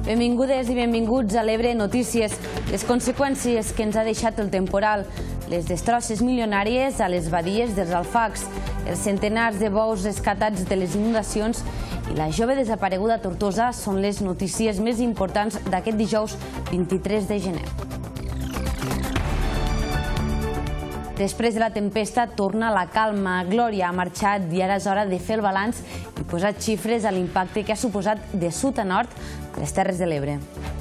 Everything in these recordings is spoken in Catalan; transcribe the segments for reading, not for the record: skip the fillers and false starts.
Benvingudes i benvinguts a l'Ebre Notícies. Les conseqüències que ens ha deixat el temporal, les destrosses milionàries a les badies dels alfacs, els centenars de bous rescatats de les inundacions i la jove desapareguda a Tortosa són les notícies més importants d'aquest dijous 23 de gener. Després de la tempesta torna la calma. Glòria ha marxat i ara és hora de fer el balanç i posar xifres a l'impacte que ha suposat de sud a nord a les Terres de l'Ebre.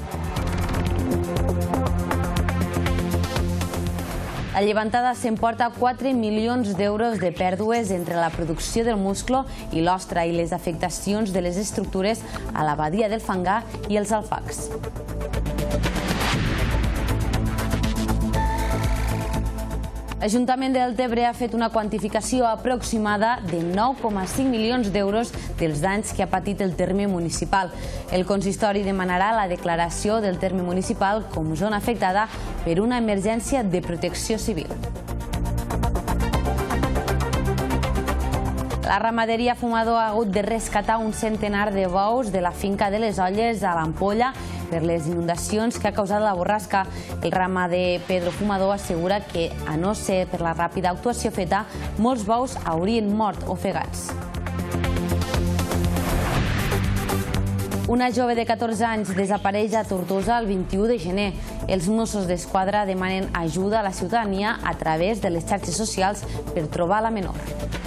La llevantada s'emporta 4 milions d'euros de pèrdues entre la producció del musclo i l'ostra i les afectacions de les estructures a la badia del Fangar i els alfacs. L'Ajuntament de Deltebre ha fet una quantificació aproximada de 9,5 milions d'euros dels danys que ha patit el terme municipal. El consistori demanarà la declaració del terme municipal com zona afectada per una emergència de protecció civil. La ramaderia Fumador ha hagut de rescatar un centenar de bous de la finca de les Olles a l'Ampolla per les inundacions que ha causat la borrasca. El ramader Pedro Fumador assegura que, a no ser per la ràpida actuació feta, molts bous haurien mort ofegats. Una jove de 14 anys desapareix a Tortosa el 21 de gener. Els Mossos d'Esquadra demanen ajuda a la ciutadania a través de les xarxes socials per trobar la menor.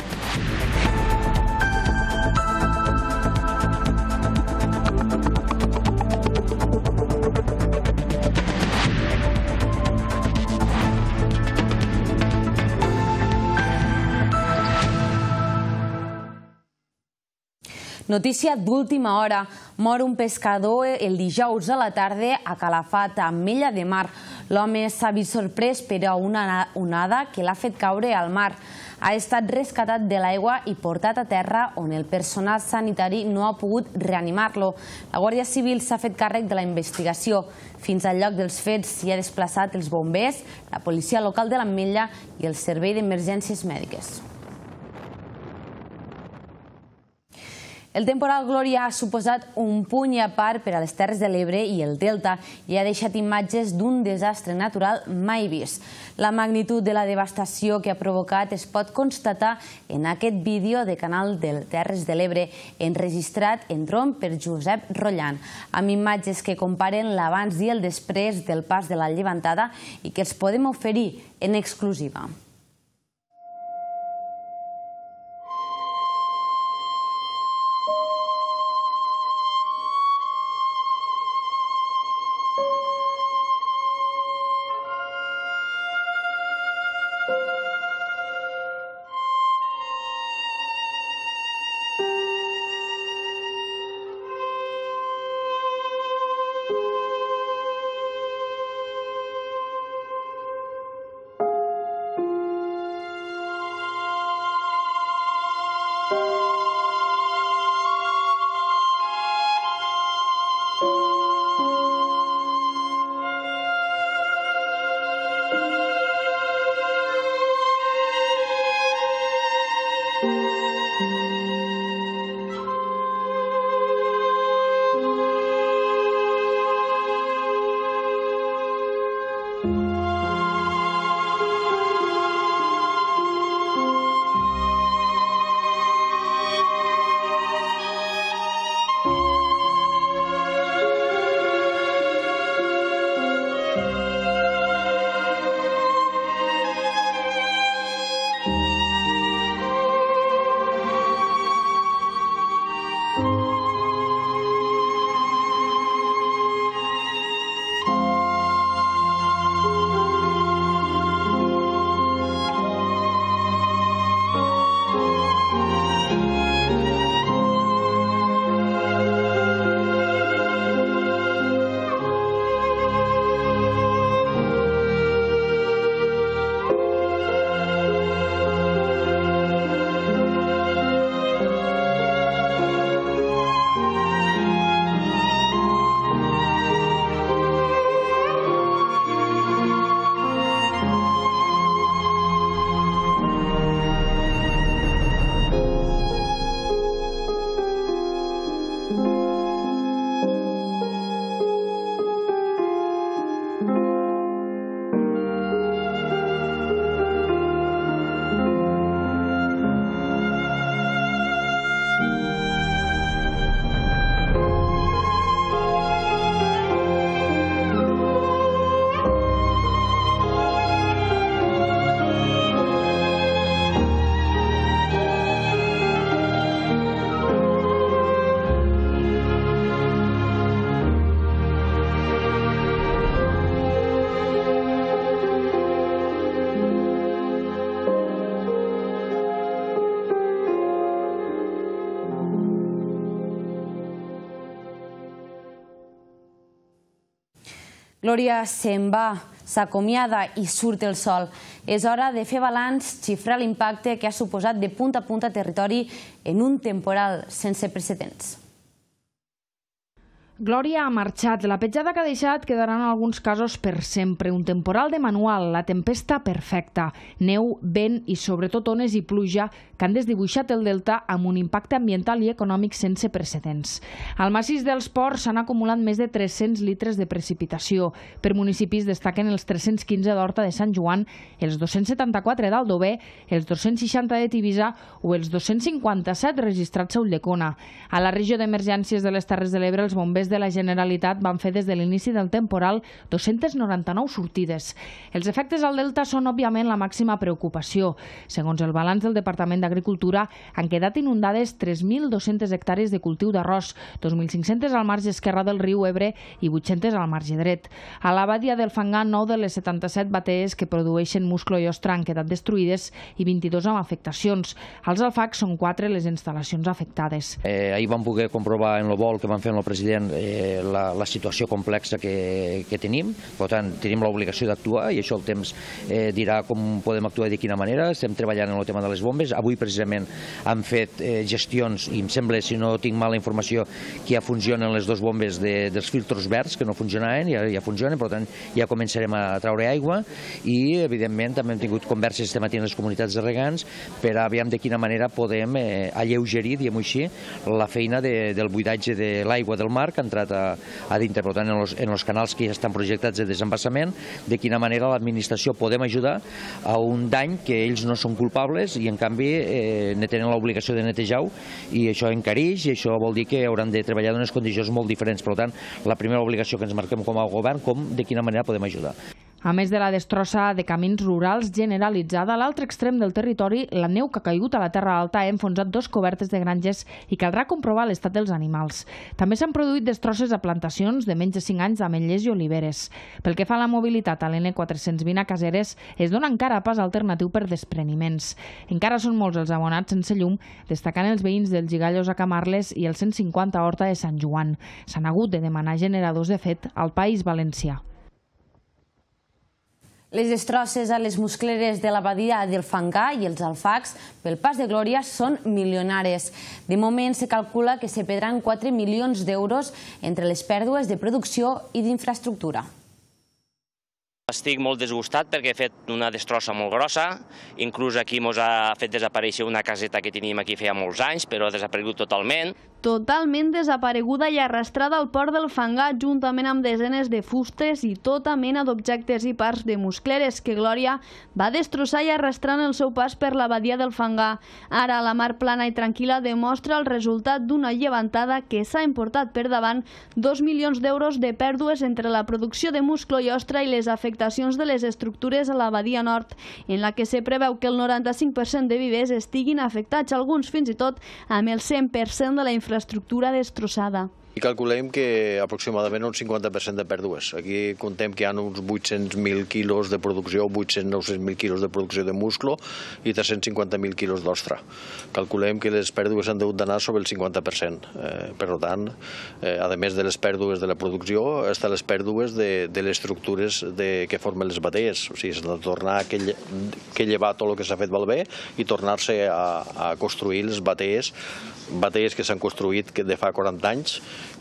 Notícia d'última hora. Mor un pescador el dijous a la tarda a Calafat, a Ametlla de Mar. L'home s'ha vist sorprès per una onada que l'ha fet caure al mar. Ha estat rescatat de l'aigua i portat a terra on el personal sanitari no ha pogut reanimar-lo. La Guàrdia Civil s'ha fet càrrec de la investigació. Fins al lloc dels fets s'hi ha desplaçat els bombers, la policia local de l'Ametlla i el servei d'emergències mèdiques. El temporal Glòria ha suposat un puny a part per a les Terres de l'Ebre i el Delta i ha deixat imatges d'un desastre natural mai vist. La magnitud de la devastació que ha provocat es pot constatar en aquest vídeo de Canal de Terres de l'Ebre, enregistrat en dron per Josep Rollan, amb imatges que comparen l'abans i el després del pas de la llevantada i que els podem oferir en exclusiva. Glòria se'n va, s'acomiada i surt el sol. És hora de fer balanç, xifrar l'impacte que ha suposat de punta a punta territori en un temporal sense precedents. Glòria ha marxat. La petjada que ha deixat quedarà en alguns casos per sempre. Un temporal de manual, la tempesta perfecta. Neu, vent i sobretot ones i pluja que han desdibuixat el delta amb un impacte ambiental i econòmic sense precedents. Al massís dels Ports s'han acumulat més de 300 litres de precipitació. Per municipis destaquen els 315 d'Horta de Sant Joan, els 274 d'Aldover, els 260 de Tivisa o els 257 registrats a Ulldecona. A la regió d'emergències de les Terres de l'Ebre, els bombers de la Generalitat van fer des de l'inici del temporal 299 sortides. Els efectes al delta són òbviament la màxima preocupació. Segons el balanç del Departament d'Agricultura, han quedat inundades 3.200 hectàrees de cultiu d'arròs, 2.500 al marge esquerre del riu Ebre i 800 al marge dret. A la badia del Fangar, 9 de les 77 batees que produeixen musclo i ostra han quedat destruïdes i 22 amb afectacions. Als alfacs són 4 les instal·lacions afectades. Ahir vam poder comprovar en el vol que van fer amb el president la situació complexa que tenim. Per tant, tenim l'obligació d'actuar i això el temps dirà com podem actuar i de quina manera. Estem treballant en el tema de les bombes. Avui precisament han fet gestions i em sembla, si no tinc mala informació, que ja funcionen les dues bombes dels filtros verds que no funcionaven, ja funcionen, per tant ja començarem a treure aigua i evidentment també hem tingut converses este matí en les comunitats de regants per a veure de quina manera podem alleugerir, diguem-ho així, la feina del buidatge de l'aigua del mar que ha entrat a dintre. Per tant, en els canals que ja estan projectats de desembassament, de quina manera l'administració podem ajudar a un dany que ells no són culpables i en canvi tenen l'obligació de netejar-ho i això encareix i això vol dir que hauran de treballar en unes condicions molt diferents. Per tant, la primera obligació que ens marquem com a govern, de quina manera podem ajudar. A més de la destrossa de camins rurals generalitzada, a l'altre extrem del territori, la neu que ha caigut a la Terra Alta ha enfonsat 2 cobertes de granges i caldrà comprovar l'estat dels animals. També s'han produït destrosses a plantacions de menys de 5 anys d'ametllers i oliveres. Pel que fa a la mobilitat a l'N420 a Caseres, es dona encara pas alternatiu per despreniments. Encara són molts els abonats sense llum, destacant els veïns dels Gigallos a Camarles i el 150 a Horta de Sant Joan. S'han hagut de demanar generadors de fet al País Valencià. Les destrosses a les muscleres de la badia del Fangar i els alfacs pel Pas de Glòria són milionàries. De moment, se calcula que se perdran 4 milions d'euros entre les pèrdues de producció i d'infraestructura. Estic molt desgustat perquè he fet una destrossa molt grossa, inclús aquí ens ha fet desaparèixer una caseta que teníem aquí feia molts anys, però ha desaparegut totalment. Totalment desapareguda i arrastrada al port del Fangar juntament amb desenes de fustes i tota mena d'objectes i parts de muscleres que Glòria va destrossar i arrastrant el seu pas per la badia del Fangar. Ara la mar plana i tranquil·la demostra el resultat d'una llevantada que s'ha importat per davant 2 milions d'euros de pèrdues entre la producció de musclo i ostra i les afectacions de les estructures a la badia nord, en la que se preveu que el 95% de vivers estiguin afectats, alguns fins i tot amb el 100% de la infraestructura destrossada. I calculem que aproximadament un 50% de pèrdues. Aquí contem que hi ha uns 800.000 quilos de producció, 800-900.000 quilos de producció de musclo i 350.000 quilos d'ostra. Calculem que les pèrdues han hagut d'anar sobre el 50%. Per tant, a més de les pèrdues de la producció, estan les pèrdues de les estructures que formen les batees. O sigui, s'ha de tornar que llevar tot el que s'ha fet malbé i tornar-se a construir les batees que s'han construït de fa 40 anys,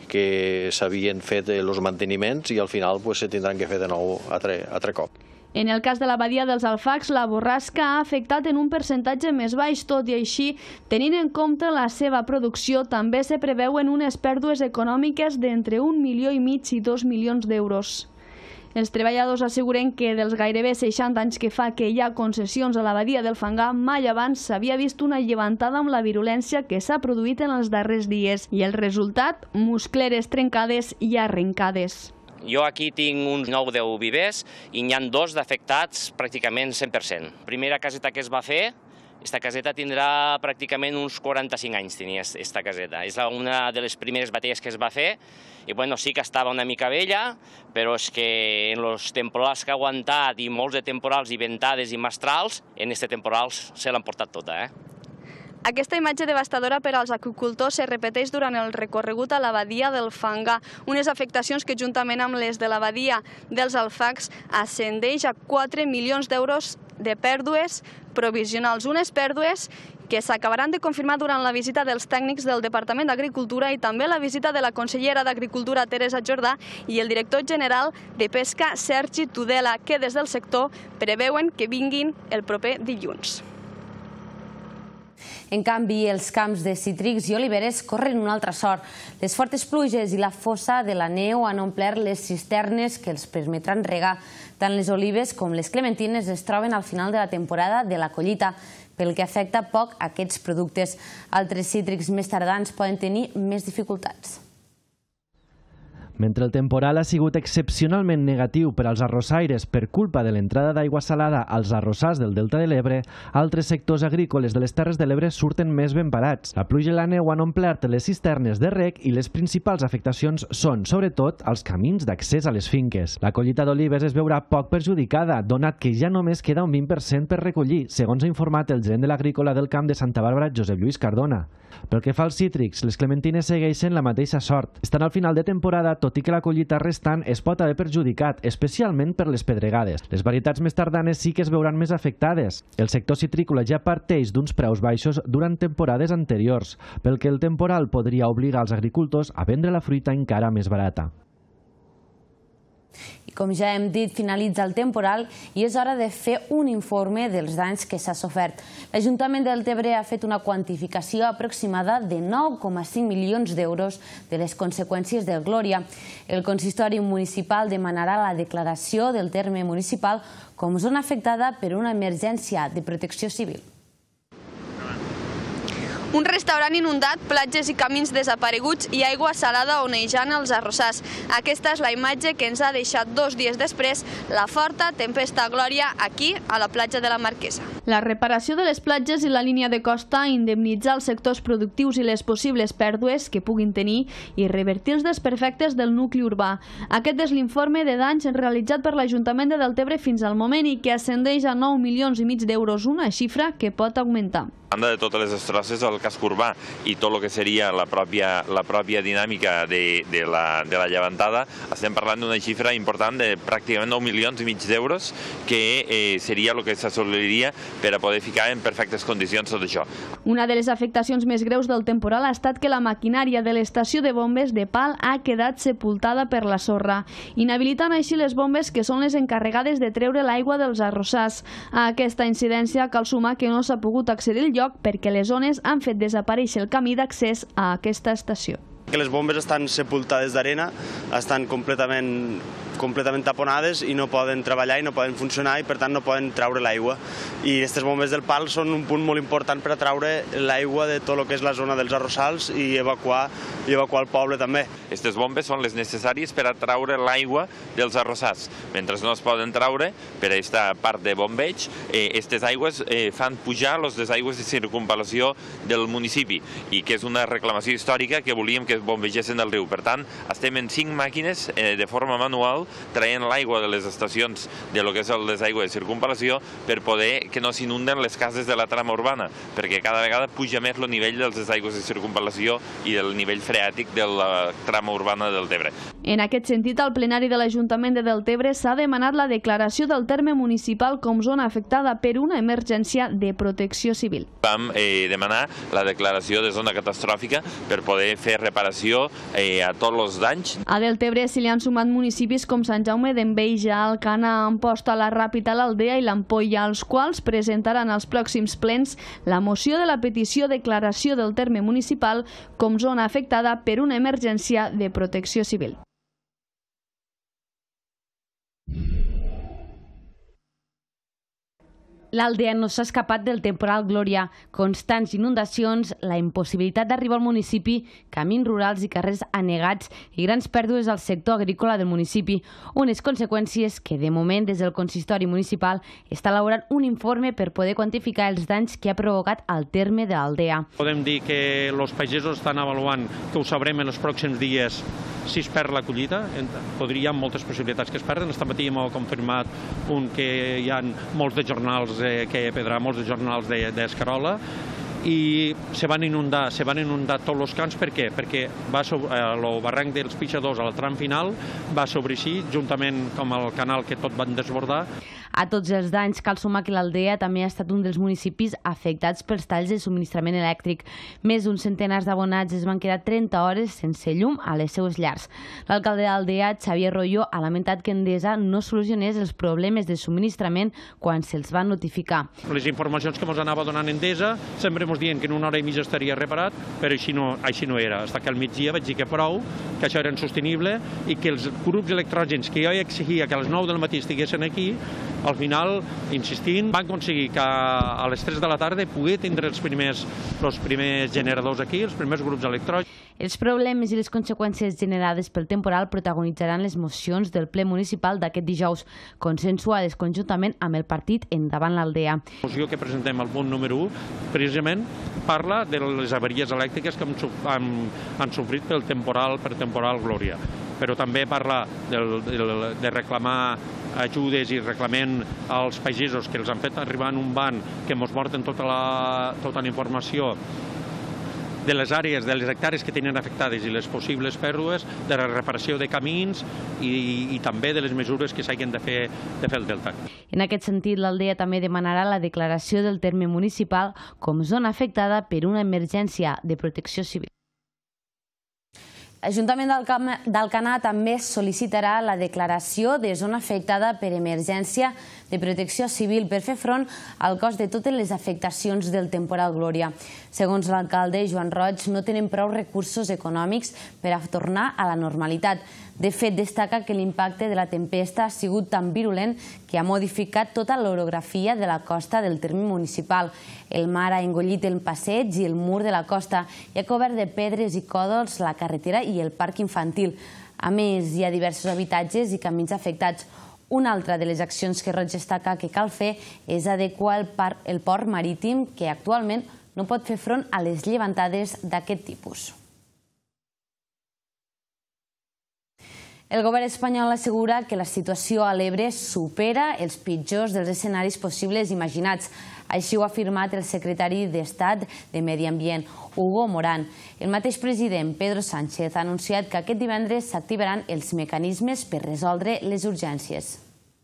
que s'havien fet els manteniments i al final se tindran que fer de nou altre cop. En el cas de la badia dels alfacs, la borrasca ha afectat en un percentatge més baix, tot i així, tenint en compte la seva producció, també se preveuen unes pèrdues econòmiques d'entre 1,5 milions i 2 milions d'euros. Els treballadors asseguren que dels gairebé 60 anys que fa que hi ha concessions a la badia del Fangar, mai abans s'havia vist una llevantada amb la virulència que s'ha produït en els darrers dies. I el resultat? Muscleres trencades i arrencades. Jo aquí tinc uns 9-10 vivers i n'hi ha 2 d'afectats pràcticament 100%. Primera caseta que es va fer, esta caseta tindrà pràcticament uns 45 anys, tenia esta caseta. És una de les primeres batees que es va fer i bueno, sí que estava una mica vella, però és que en els temporals que ha aguantat i molts de temporals i ventades i mestrals, en este temporal se l'han portat tota. Aquesta imatge devastadora per als aqüicultors es repeteix durant el recorregut a la badia del Fangar, unes afectacions que juntament amb les de la badia dels Alfacs ascendeix a 4 milions d'euros de pèrdues provisionals, unes pèrdues que s'acabaran de confirmar durant la visita dels tècnics del Departament d'Agricultura i també la visita de la consellera d'Agricultura, Teresa Jordà, i el director general de Pesca, Sergi Tudela, que des del sector preveuen que vinguin el proper dilluns. En canvi, els camps de cítrics i oliveres corren una altra sort. Les fortes pluges i la fossa de la neu han omplert les cisternes que els permetran regar. Tant les olives com les clementines es troben al final de la temporada de la collita, pel que afecta poc aquests productes. Altres cítrics més tardans poden tenir més dificultats. Mentre el temporal ha sigut excepcionalment negatiu per als arrossaires per culpa de l'entrada d'aigua salada als arrossars del Delta de l'Ebre, altres sectors agrícoles de les Terres de l'Ebre surten més ben parats. La pluja i la neu han omplert les cisternes de reg i les principals afectacions són, sobretot, els camins d'accés a les finques. La collita d'olives es veurà poc perjudicada, donat que ja només queda un 20% per recollir, segons ha informat el gerent de l'Agrícola del Camp de Santa Bàrbara, Josep Lluís Cardona. Pel que fa als cítrics, les clementines segueixen la mateixa sort. Estan al final de temporada, tot i que la collita restant es pot haver perjudicat, especialment per les pedregades. Les varietats més tardanes sí que es veuran més afectades. El sector citrícola ja parteix d'uns preus baixos durant temporades anteriors, pel que el temporal podria obligar els agricultors a vendre la fruita encara més barata. I com ja hem dit, finalitza el temporal i és hora de fer un informe dels danys que s'ha sofert. L'Ajuntament del Deltebre ha fet una quantificació aproximada de 9,5 milions d'euros de les conseqüències del Glòria. El consistori municipal demanarà la declaració del terme municipal com zona afectada per una emergència de protecció civil. Un restaurant inundat, platges i camins desapareguts i aigua salada onejant els arrossars. Aquesta és la imatge que ens ha deixat 2 dies després la forta tempesta Glòria aquí, a la platja de la Marquesa. La reparació de les platges i la línia de costa, indemnitzar els sectors productius i les possibles pèrdues que puguin tenir i revertir els desperfectes del nucli urbà. Aquest és l'informe de danys realitzat per l'Ajuntament de Deltebre fins al moment i que ascendeix a 9,5 milions d'euros, una xifra que pot augmentar. A banda de totes les destrosses del casc urbà i tot el que seria la pròpia dinàmica de la llevantada, estem parlant d'una xifra important de pràcticament 9,5 milions d'euros, que seria el que s'assoliria per a poder ficar en perfectes condicions tot això. Una de les afectacions més greus del temporal ha estat que la maquinària de l'estació de bombes de Pal ha quedat sepultada per la sorra, inhabilitant així les bombes que són les encarregades de treure l'aigua dels arrossars. A aquesta incidència cal sumar que no s'ha pogut accedir al lloc perquè les ones han fet desaparèixer el camí d'accés a aquesta estació. Que les bombes estan sepultades d'arena, estan completament taponades i no poden treballar i no poden funcionar i per tant no poden treure l'aigua. I aquestes bombes del Pal són un punt molt important per a treure l'aigua de tot el que és la zona dels arrossals i evacuar el poble també. Aquestes bombes són les necessàries per a treure l'aigua dels arrossars. Mentre no es poden treure, per aquesta part de bombeig, aquestes aigües fan pujar les desaigües de circunvalació del municipi i que és una reclamació històrica que volíem que bombegessin el riu. Per tant, estem en 5 màquines de forma manual traient l'aigua de les estacions de lo que és el desaigüe de circunvalació per poder que no s'inunden les cases de la trama urbana, perquè cada vegada puja més el nivell dels desaigües de circunvalació i del nivell freàtic de la trama urbana del Deltebre. En aquest sentit, al plenari de l'Ajuntament de Deltebre s'ha demanat la declaració del terme municipal com zona afectada per una emergència de protecció civil. Vam demanar la declaració de zona catastròfica per poder fer reparació a tots els danys. A Deltebre se li han sumat municipis com Sant Jaume d'Enveja, Alcana, Amposta, la Ràpita, l'Aldea i l'Ampolla, els quals presentaran als pròxims plens la moció de la petició de declaració del terme municipal com zona afectada per una emergència de protecció civil. L'Aldea no s'ha escapat del temporal Glòria. Constants inundacions, la impossibilitat d'arribar al municipi, camins rurals i carrers anegats i grans pèrdues al sector agrícola del municipi. Unes conseqüències que, de moment, des del consistori municipal està elaborant un informe per poder quantificar els danys que ha provocat al terme de l'Aldea. Podem dir que els pagesos estan avaluant, que ho sabrem en els pròxims dies, si es perd la collita. Hi ha moltes possibilitats que es perden. Esta matí m'ha confirmat que hi ha molts de jornals que pedrà, molts de jornals d'escarola, i se van inundar tots els camps. Per què? Perquè el barranc dels Pixadors al tram final va sobreeixir, juntament amb el canal que tot van desbordar. A tots els danys cal sumar que l'Aldea també ha estat un dels municipis afectats pels talls de subministrament elèctric. Més d'un centenars d'abonats es van quedar 30 hores sense llum a les seues llars. L'alcalde d'Aldea, Xavier Royo, ha lamentat que Endesa no solucionés els problemes de subministrament quan se'ls va notificar. Les informacions que ens anava donant Endesa sempre ens diuen que en una hora i mitja estaria reparat, però així no era. Fins que al migdia vaig dir que prou, que això era insostenible i que els grups electrògens que jo exigia que a les 9 del matí estiguessin aquí, al final, insistint, van aconseguir que a les 3 de la tarda poder tindre els primers generadors aquí, els primers grups electrògens. Els problemes i les conseqüències generades pel temporal protagonitzaran les mocions del ple municipal d'aquest dijous, consensuades conjuntament amb el partit Endavant l'Aldea. La moció que presentem al punt número 1 precisament parla de les avaries elèctriques que han sofrit per temporal Glòria, però també parla de reclamar ajudes i reclamem als pagesos que els han fet arribar en un ban que ens porten tota la informació de les àrees, de les hectàrees que tenen afectades i les possibles pèrdues, de la reparació de camins i també de les mesures que s'hagin de fer el delta. En aquest sentit, l'Aldea també demanarà la declaració del terme municipal com zona afectada per una emergència de protecció civil. L'Ajuntament d'Alcanar també sol·licitarà la declaració de zona afectada per emergència de protecció civil per fer front al cost de totes les afectacions del temporal Glòria. Segons l'alcalde Joan Roig, no tenen prou recursos econòmics per a tornar a la normalitat. De fet, destaca que l'impacte de la tempesta ha sigut tan virulent que ha modificat tota l'orografia de la costa del terme municipal. El mar ha engollit el passeig i el mur de la costa i ha cobert de pedres i còdols la carretera i el parc infantil. A més, hi ha diversos habitatges i camins afectats. Una altra de les accions que Roig destaca que cal fer és adequar el port marítim, que actualment no pot fer front a les llevantades d'aquest tipus. El govern espanyol assegura que la situació a l'Ebre supera els pitjors dels escenaris possibles imaginats. Així ho ha afirmat el secretari d'Estat de Medi Ambient, Hugo Morán. El mateix president, Pedro Sánchez, ha anunciat que aquest divendres s'activaran els mecanismes per resoldre les urgències.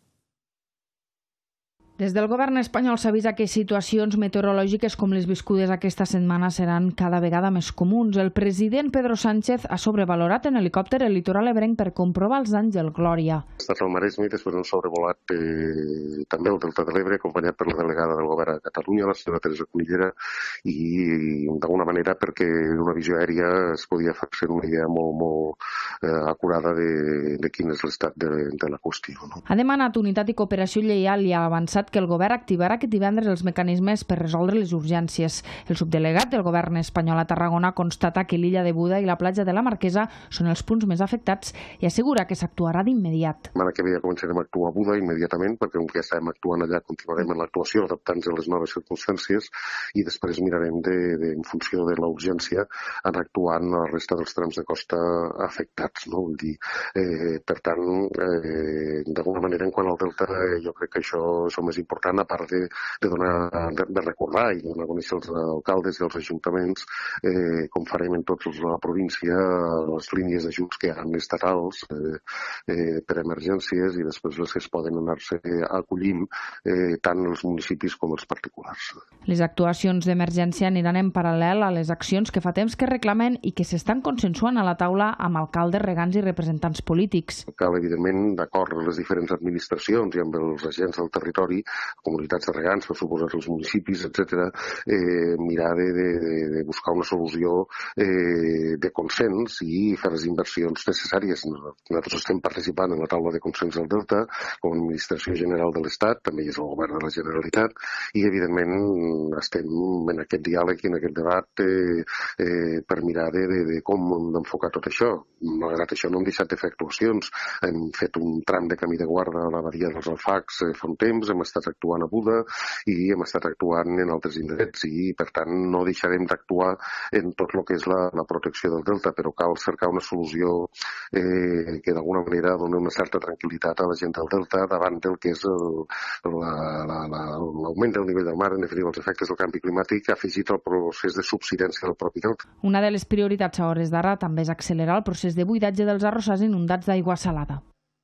Des del govern espanyol s'avisa que situacions meteorològiques com les viscudes aquesta setmana seran cada vegada més comuns. El president Pedro Sánchez ha sobrevalorat en helicòpter el litoral ebrenc per comprovar els danys del Glòria. Ha estat al Maresme i després han sobrevolat també el Delta de l'Ebre, acompanyat per la delegada del govern a Catalunya, la senyora Teresa Cunillera, i d'alguna manera perquè en una visió aèria es podia fer una idea molt acurada de quin és l'estat de la qüestió. Ha demanat unitat i cooperació lleial i ha avançat que el govern activarà aquest divendres els mecanismes per resoldre les urgències. El subdelegat del govern espanyol a Tarragona constata que l'illa de Buda i la platja de la Marquesa són els punts més afectats i assegura que s'actuarà d'immediat. La setmana que ve ja començarem a actuar a Buda immediatament, perquè com que ja estàvem actuant allà, continuarem en l'actuació, adaptant-nos a les noves circumstàncies, i després mirarem, en funció de la urgència, anar actuant a la resta dels trams de costa afectats. Vull dir, per tant, d'alguna manera, en quant al Delta, jo crec que això és el més important, a part de recordar i donar a conèixer als alcaldes i als ajuntaments, com farem en tota la província, les línies d'ajuts que hi ha estatals per emergències i després les que es poden anar-se acollint tant els municipis com els particulars. Les actuacions d'emergència aniran en paral·lel a les accions que fa temps que reclamen i que s'estan consensuant a la taula amb alcaldes, regants i representants polítics. Cal, evidentment, d'acord amb les diferents administracions i amb els agents del territori, comunitats de regants, per suposar els municipis, etc., mirar de buscar una solució de consens i fer les inversions necessàries. Nosaltres estem participant en la taula de consens del Delta com a Administració General de l'Estat, també és el Govern de la Generalitat, i evidentment estem en aquest diàleg i en aquest debat per mirar de com hem d'enfocar tot això. malgrat això no hem deixat de fer actuacions. Hem fet un tram de camí de guarda a la badia dels Alfacs fa un temps, hem estat actuant a Buda i hem estat actuant en altres indrets i, per tant, no deixarem d'actuar en tot el que és la protecció del delta, però cal cercar una solució que d'alguna manera doni una certa tranquil·litat a la gent del delta davant del que és l'augment del nivell del mar, en definitiva els efectes del canvi climàtic, afegit al procés de subsidència del propi delta. Una de les prioritats a hores d'ara també és accelerar el procés de buidatge dels arrossars inundats d'aigua salada.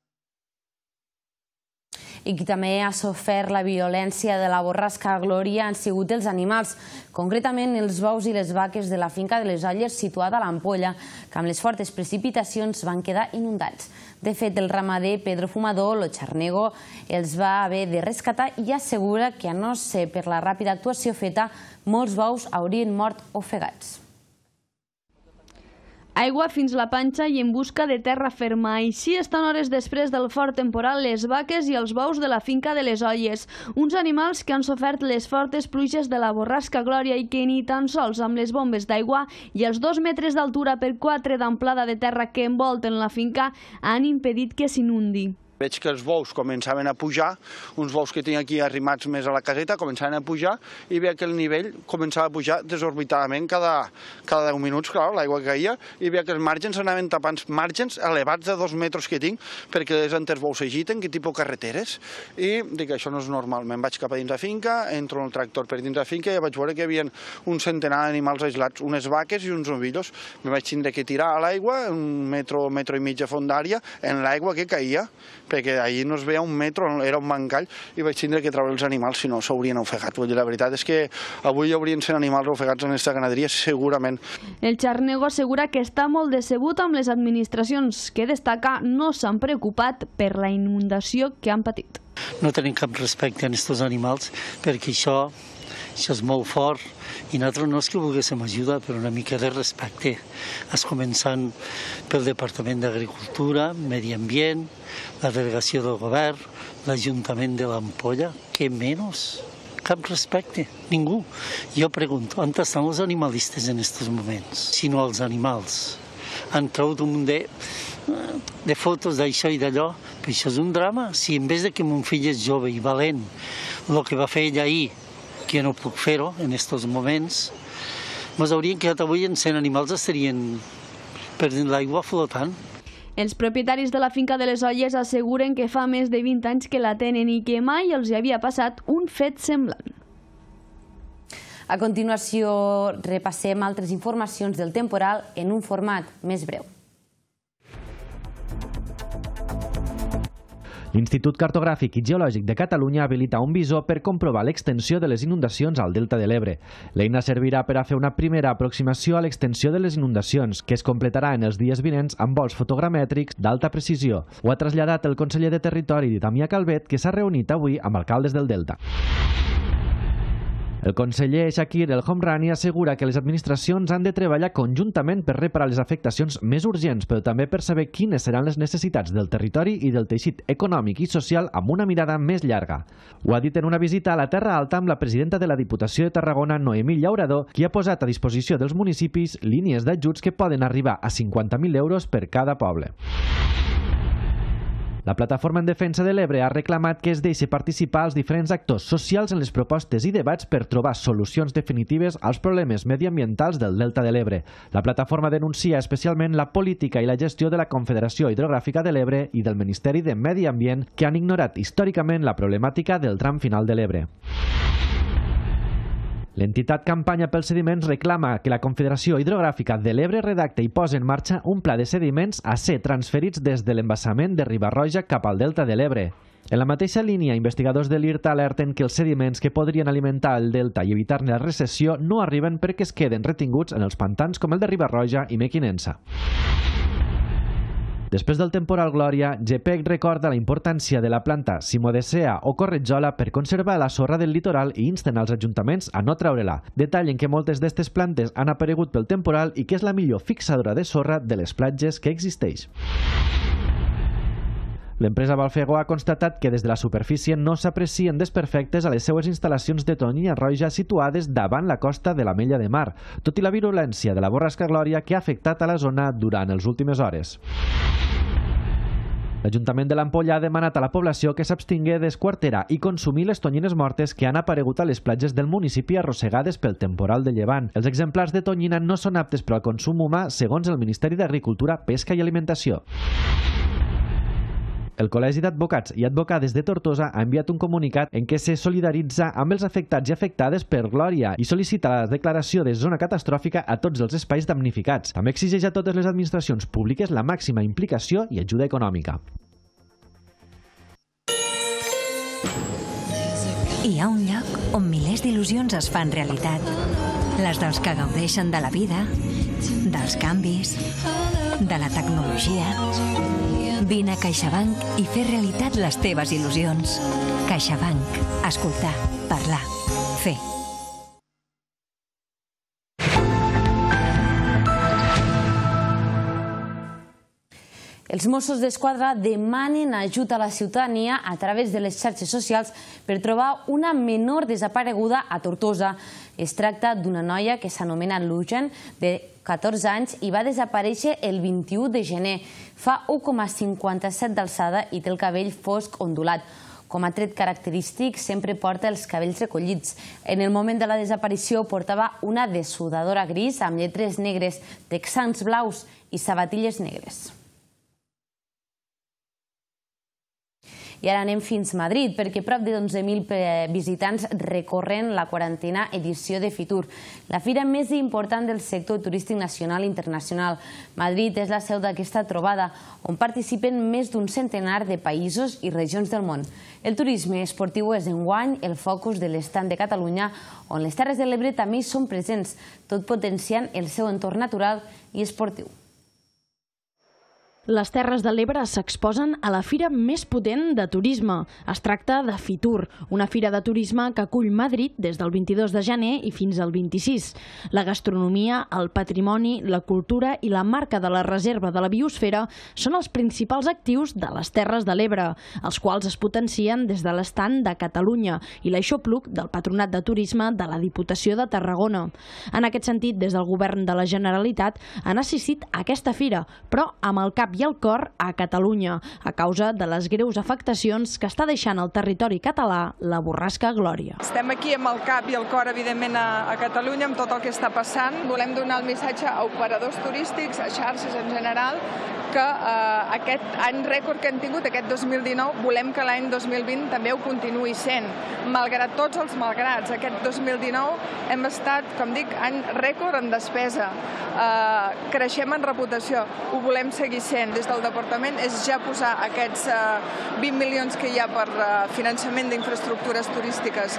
I qui també ha sofert la violència de la borrasca Glòria han sigut els animals, concretament els bous i les vaques de la finca de les Olles situada a l'Ampolla, que amb les fortes precipitacions van quedar inundats. De fet, el ramader Pedro Fumador, lo Charnego, els va haver de rescatar i assegura que, a no ser per la ràpida actuació feta, molts bous haurien mort ofegats. Aigua fins la panxa i en busca de terra ferma. Així estan hores després del fort temporal les vaques i els bous de la finca de les Olles, uns animals que han sofert les fortes pluges de la borrasca Glòria i que ni tan sols amb les bombes d'aigua i els 2 metres d'altura per 4 d'amplada de terra que envolten la finca han impedit que s'inundi. Veig que els bous començaven a pujar, uns bous que tinc aquí arrimats més a la caseta començaven a pujar i veia que el nivell començava a pujar desorbitadament cada 10 minuts, clar, l'aigua caia, i veia que els margens anaven tapant, margens elevats de 2 metres que tinc perquè les antes bous s'agiten, que tipus carreteres, i dic, això no és normal. Me'n vaig cap a dins la finca, entro en el tractor per dins la finca i vaig veure que hi havia un centenar d'animals aislats, unes vaques i uns novillos. Me vaig tindre que tirar a l'aigua, un metro i mig de fondària, en l'aigua que caia, perquè allí no es veia un metro, era un mancall, i vaig tindre que treure els animals, si no s'haurien ofegat. Vull dir, la veritat és que avui hi haurien sent animals ofegats en aquesta ganaderia, segurament. El Charnego assegura que està molt decebut amb les administracions, que destaca no s'han preocupat per la inundació que han patit. No tenim cap respecte a aquests animals, perquè això és molt fort i nosaltres no és que volguéssim ajudar, però una mica de respecte. Es començant pel Departament d'Agricultura, Medi Ambient, la delegació del govern, l'Ajuntament de l'Ampolla, què menys? Cap respecte, ningú. Jo pregunto, on estan els animalistes en aquests moments? Si no els animals. Han tregut un munt de fotos d'això i d'allò, però això és un drama. Si en vez de que mon fill és jove i valent, el que va fer ell ahir, que no puc fer-ho en aquests moments, ens haurien quedat avui en 100 animals, estarien perdent l'aigua flotant. Els propietaris de la finca de les Olles asseguren que fa més de 20 anys que la tenen i que mai els hi havia passat un fet semblant. A continuació, repassem altres informacions del temporal en un format més breu. L'Institut Cartogràfic i Geològic de Catalunya habilita un visor per comprovar l'extensió de les inundacions al Delta de l'Ebre. L'eina servirà per a fer una primera aproximació a l'extensió de les inundacions, que es completarà en els dies vinents amb vols fotogramètrics d'alta precisió. Ho ha traslladat el conseller de Territori, Damià Calvet, que s'ha reunit avui amb alcaldes del Delta. El conseller Shakir El Homrani assegura que les administracions han de treballar conjuntament per reparar les afectacions més urgents, però també per saber quines seran les necessitats del territori i del teixit econòmic i social amb una mirada més llarga. Ho ha dit en una visita a la Terra Alta amb la presidenta de la Diputació de Tarragona, Noemí Llaurador, qui ha posat a disposició dels municipis línies d'ajuts que poden arribar a 50.000 euros per cada poble. La Plataforma en Defensa de l'Ebre ha reclamat que es deixi participar als diferents actors socials en les propostes i debats per trobar solucions definitives als problemes mediambientals del Delta de l'Ebre. La plataforma denuncia especialment la política i la gestió de la Confederació Hidrogràfica de l'Ebre i del Ministeri de Medi Ambient, que han ignorat històricament la problemàtica del tram final de l'Ebre. L'entitat Campanya pels Sediments reclama que la Confederació Hidrogràfica de l'Ebre redacte i posi en marxa un pla de sediments a ser transferits des de l'embassament de Riba-roja cap al Delta de l'Ebre. En la mateixa línia, investigadors de l'IRTA alerten que els sediments que podrien alimentar el delta i evitar-ne la recessió no arriben perquè es queden retinguts en els pantans com el de Riba-roja i Mequinensa. Després del temporal Glòria, GEPEC recorda la importància de la planta Simodecea o corretjola per conservar la sorra del litoral i insten als ajuntaments a no treure-la. Detallen que moltes d'aquestes plantes han aparegut pel temporal i que és la millor fixadora de sorra de les platges que existeix. L'empresa Valfego ha constatat que des de la superfície no s'aprecien desperfectes a les seues instal·lacions de tonyina roja situades davant la costa de l'Ametlla de Mar, tot i la virulència de la borrasca Glòria que ha afectat a la zona durant les últimes hores. L'Ajuntament de l'Ampolla ha demanat a la població que s'abstingui d'esquarterar i consumir les tonyines mortes que han aparegut a les platges del municipi arrossegades pel temporal de llevant. Els exemplars de tonyina no són aptes per al consum humà, segons el Ministeri d'Agricultura, Pesca i Alimentació. El Col·legi d'Advocats i Advocades de Tortosa ha enviat un comunicat en què se solidaritza amb els afectats i afectades per Glòria i sol·licita la declaració de zona catastròfica a tots els espais damnificats. També exigeix a totes les administracions públiques la màxima implicació i ajuda econòmica. Hi ha un lloc on milers d'il·lusions es fan realitat. Les dels que gaudeixen de la vida, dels canvis, de la tecnologia. Vine a CaixaBank i fer realitat les teves il·lusions. CaixaBank. Escoltar, parlar, fer. Els Mossos d'Esquadra demanen ajut a la ciutadania a través de les xarxes socials per trobar una menor desapareguda a Tortosa. Es tracta d'una noia que s'anomena Lujan, de 14 anys, i va desaparèixer el 21 de gener. Fa 1,57 d'alçada i té el cabell fosc ondulat. Com a tret característic, sempre porta els cabells recollits. En el moment de la desaparició portava una dessudadora gris amb lletres negres, texans blaus i sabatilles negres. I ara anem fins a Madrid, perquè prop de 11.000 visitants recorren la 40a edició de Fitur, la fira més important del sector turístic nacional i internacional. Madrid és la seu d'aquesta trobada, on participen més d'un centenar de països i regions del món. El turisme esportiu és enguany el focus de l'estand de Catalunya, on les Terres de l'Ebre també hi són presents, tot potenciant el seu entorn natural i esportiu. Les Terres de l'Ebre s'exposen a la fira més potent de turisme. Es tracta de Fitur, una fira de turisme que acull Madrid des del 22 de gener i fins al 26. La gastronomia, el patrimoni, la cultura i la marca de la reserva de la biosfera són els principals actius de les Terres de l'Ebre, els quals es potencien des de l'estand de Catalunya i l'Aixopluc del Patronat de Turisme de la Diputació de Tarragona. En aquest sentit, des del Govern de la Generalitat han assistit a aquesta fira, però amb el cap i el cor a Catalunya, a causa de les greus afectacions que està deixant al territori català la borrasca Glòria. Estem aquí amb el cap i el cor, evidentment, a Catalunya, amb tot el que està passant. Volem donar el missatge a operadors turístics, a xarxes en general, que aquest any rècord que hem tingut, aquest 2019, volem que l'any 2020 també ho continuï sent. Malgrat tots els malgrats, aquest 2019 hem estat, com dic, any rècord en despesa. Creixem en reputació, ho volem seguir sent. Des del departament és ja posar aquests 20 milions que hi ha per finançament d'infraestructures turístiques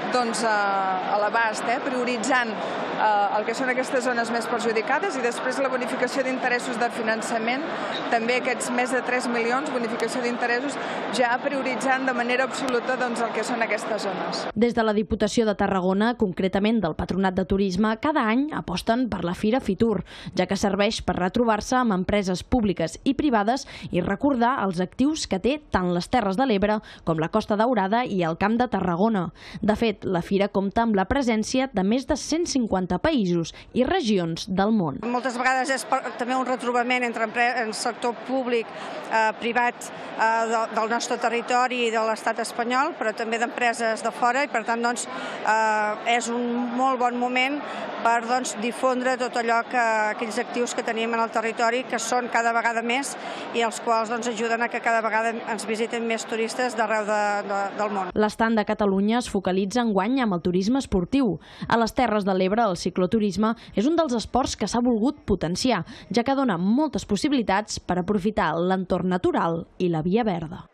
a l'abast, prioritzant el que són aquestes zones més perjudicades i després la bonificació d'interessos de finançament, també aquests més de 3 milions, bonificació d'interessos, ja prioritzant de manera absoluta el que són aquestes zones. Des de la Diputació de Tarragona, concretament del Patronat de Turisme, cada any aposten per la Fira Fitur, ja que serveix per retrobar-se amb empreses públiques i privades i recordar els actius que té tant les Terres de l'Ebre com la Costa Daurada i el Camp de Tarragona. De fet, la fira compta amb la presència de més de 150 països i regions del món. Moltes vegades és també un retrobament entre el sector públic, privat del nostre territori i de l'estat espanyol, però també d'empreses de fora i per tant és un molt bon moment per difondre tot allò aquells actius que tenim en el territori que són cada vegada més i els quals ajuden a que cada vegada ens visiten més turistes d'arreu del món. L'estand de Catalunya es focalitza enguany amb el turisme esportiu. A les Terres de l'Ebre el cicloturisme és un dels esports que s'ha volgut potenciar, ja que dona moltes possibilitats per aprofitar l'entorn natural i la via verda.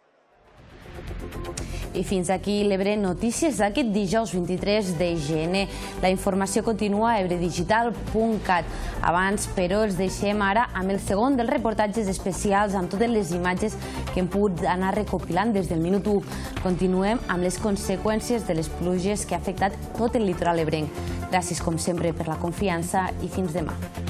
I fins aquí l'Ebre Notícies d'aquest dijous 23 de gener. La informació continua a ebredigital.cat. Abans, però, els deixem ara amb el segon dels reportatges especials amb totes les imatges que hem pogut anar recopilant des del minut 1. Continuem amb les conseqüències de les pluges que ha afectat tot el litoral ebrenc. Gràcies, com sempre, per la confiança i fins demà.